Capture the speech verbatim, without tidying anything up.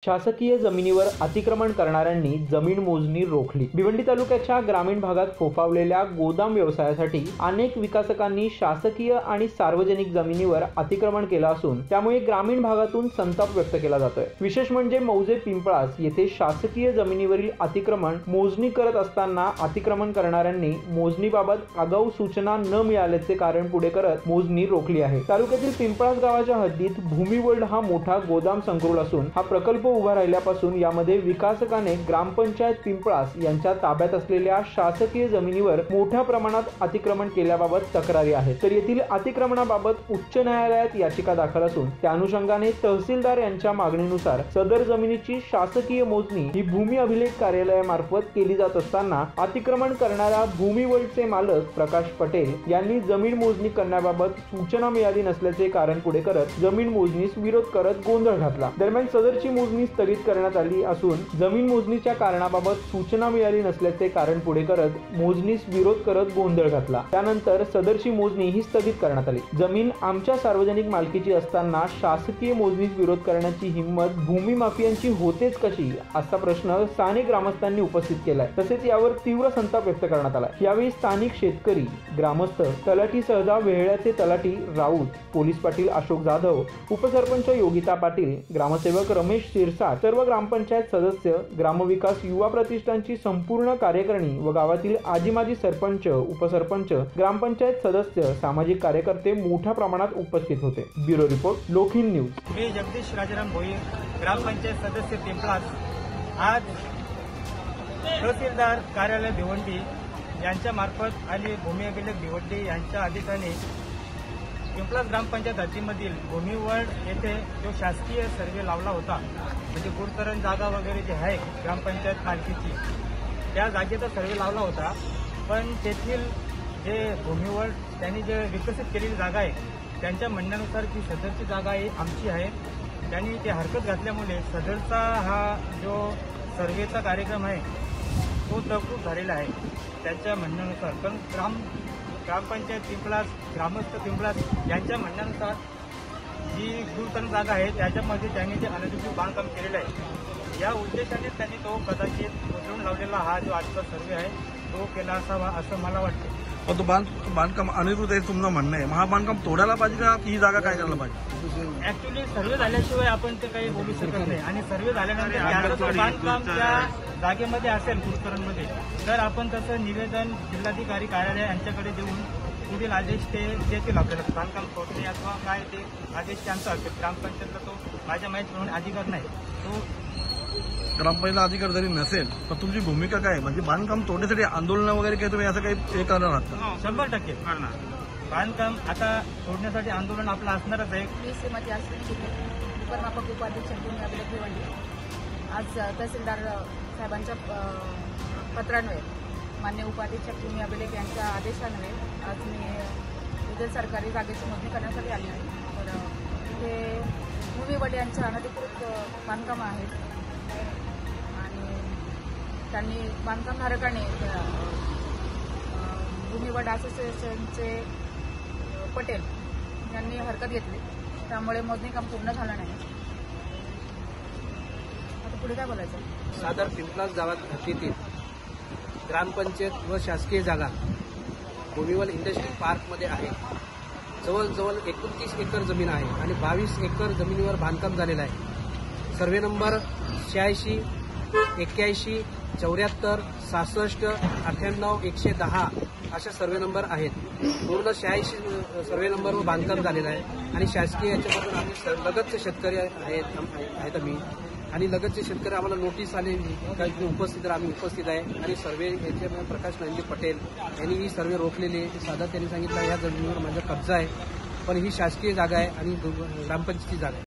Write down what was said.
शासकीय जमिनीवर अतिक्रमण करणाऱ्यांनी जमीन मोजणी रोखली। भिवंडी तालुक्याच्या ग्रामीण भागात फोफावलेल्या गोदाम व्यवसायासाठी अनेक विकासकांनी शासकीय आणि सार्वजनिक जमिनीवर अतिक्रमण केलं असून त्यामुळे ग्रामीण भागातून संताप व्यक्त केला जातोय। विशेष म्हणजे मौजे पिंपळास येथे शासकीय जमिनीवरील अतिक्रमण मोजणी करत असताना अतिक्रमण करणाऱ्यांनी मोजणीबाबत आगाऊ सूचना न मिळाल्याचे कारण पुढे करत मोजणी रोखली आहे। तालुक्यातील पिंपळास गावाच्या हद्दीत भूमी वर्ल्ड हा मोठा गोदाम संकुल असून हा प्रकल्प उभा राहिल्यापासून यामध्ये विकासकाने ग्रामपंचायत पिंपळास यांच्या ताब्यात असलेल्या शासकीय जमिनीवर मोठ्या प्रमाणात अतिक्रमण केल्याबाबत तक्रारी आहेत। तर येथील अतिक्रमणाबाबत उच्च न्यायालयात याचिका दाखल असून त्या अनुषंगाने तहसीलदार यांच्या मागणीनुसार सदर जमिनीची शासकीय मोजणी ही भूमी अभिलेख कार्यालयामार्फत केली जात असताना अतिक्रमण करणाऱ्या भूमी वर्ल्डचे मालक प्रकाश पटेल यांनी जमीन मोजणी करण्याबाबत सूचना मिळाली नसल्याचे कारण पुढे करत जमीन मोजणीस विरोध करत गोंधळ घातला। दरम्यान सदरची मोजणी स्थगित करण्यात आली असून जमीन मोजणीच्या कारणाबाबत सूचना मिळाली नसल्याचे कारण पुढे करत मोजणीस विरोध करत गोंधळ घातला। त्यानंतर सदरची मोजणी ही स्थगित करण्यात आली। जमीन आमच्या सार्वजनिक मालकीची असताना शासकीय मोजणीस विरोध करण्याची हिंमत भूमी माफियांची होतेच कशी असा प्रश्न स्थानिक ग्रामस्थांनी उपस्थित केलाय। तसेच यावर तीव्र संताप व्यक्त करण्यात आला। यावेळी स्थानिक शेतकरी, ग्रामस्थ, तलाठी सहजा वेहळ्याचे तलाठी राऊत, पोलीस पाटील अशोक जाधव, उपसरपंच योगिता पाटील, ग्रामसेवक रमेश सिरसाट, सर्व ग्रामपंचायत सदस्य, ग्रामविकास युवा प्रतिष्ठानची संपूर्ण कार्यकारिणी व गावातील आजी माजी सरपंच, उपसरपंच, ग्रामपंचायत सदस्य, सामाजिक कार्यकर्ते मोठ्या प्रमाणात उपस्थित होते। Bureau report, Lokhind news. मी जगदीश राजाराम भोई, ग्रामपंचायत सदस्य पिंपळास। आज तहसीलदार कार्यालय भिवंडी यांच्या मार्फत आणि भूमी अभिलेख भिवंडी यांच्या अधिकाऱ्याने पिंपळास ग्रामपंचायत हद्दीमधील भूमी वर्ल्ड येथे जो शासकीय सर्वे लावला होता, म्हणजे गुरुतरण जागा वगैरे जे आहे ग्रामपंचायत मालकीची, त्या जागेचा सर्वे लावला होता। पण तेथील जे भूमी वर्ल्ड त्यांनी जे विकसित केलेली जागा आहे त्यांच्या म्हणण्यानुसार की सदरची जागा ही आमची आहे। त्यांनी ते हरकत घातल्यामुळे सदरचा हा जो सर्वेचा कार्यक्रम आहे तो तहकूब झालेला आहे त्यांच्या म्हणण्यानुसार। पण ग्राम ग्रामपंचायत पिंपळास, ग्रामस्थ पिंपळास यांच्या म्हणण्यानुसार जी गुरुतरण जागा आहे त्याच्यामध्ये त्यांनी जे अनधिकृत बांधकाम केलेलं आहे, या उद्देशाने त्यांनी तो कदाचित उचलून लावलेला हा जो आजचा सर्वे आहे तो केला असावा असं मला वाटतं। तो बांध बांधकाम अनधिकृत आहे तुमचं म्हणणं आहे, हा बांधकाम तोडायला पाहिजे का ही जागा काय करायला पाहिजे? ऍक्च्युली सर्वे झाल्याशिवाय आपण ते काही बोलू शकत नाही आणि सर्वे झाल्यानंतर बांधकाम त्या जागेमध्ये असेल गुरुतरणमध्ये तर आपण तसं निवेदन जिल्हाधिकारी कार्यालय यांच्याकडे देऊन पुढील आदेश ते देतील आपल्याला, बांधकाम तोडणे अथवा काय ते आदेश त्यांचा असेल। ग्रामपंचायतला तो माझ्या माहितीप्रमाणे अधिकार नाही। तो ग्रामपंचायतला अधिकार जरी नसेल तर तुमची भूमिका काय, म्हणजे बांधकाम तोडण्यासाठी आंदोलन वगैरे काही तुम्ही असं काही हे करणार आहात? शंभर टक्के करणार। बांधकाम आता तोडण्यासाठी आंदोलन आपलं असणारच आहे। उपमापक उपाध्यक्ष भूमी अभिलेख भिवंडी आज तहसीलदार साहेबांच्या पत्रान्वये, मान्य उपाधीक्षक भूमी अभिलेख यांच्या आदेशान्वये आज मी विविध सरकारी जागेची मोजणी करण्यासाठी आली आहे। तर इथे भूमी वर्ल्ड यांच्या अनधिकृत बांधकाम आहेत आणि त्यांनी बांधकामधारकांनी भूमी वर्ल्ड असोसिएशनचे पटेल यांनी हरकत घेतली, त्यामुळे मोजणी काम पूर्ण झालं नाही। आता पुढे काय बोलायचं? सादर पिंपळास गावात हद्दीतील ग्रामपंचायत व शासकीय जागा भूमीवर्ल्ड इंडस्ट्री पार्कमध्ये आहे। जवळजवळ एकोणतीस एकर जमीन आहे आणि बावीस एकर जमिनीवर बांधकाम झालेलं आहे। सर्वे नंबर शहाऐंशी, एक्क्याऐंशी, चौऱ्याहत्तर, सहासष्ट, अठ्ठ्याण्णव, एकशे दहा अशा सर्वे नंबर आहेत। पूर्ण शहाऐंशी सर्वे नंबरवर बांधकाम झालेलं आहे आणि शासकीय याच्यापासून आम्ही लगतचे शेतकरी आहेत आहेत आम्ही आणि लगतचे शेतकरी आम्हाला नोटीस आले काही उपस्थित आम्ही उपस्थित आहे आणि सर्वे याच्यामध्ये प्रकाश नांदे पटेल यांनी ही सर्वे रोखलेली आहे। साधा त्यांनी सांगितलं ह्या जमिनीवर माझा कब्जा आहे, पण ही शासकीय जागा आहे आणि ग्रामपंचायतीची जागा आहे।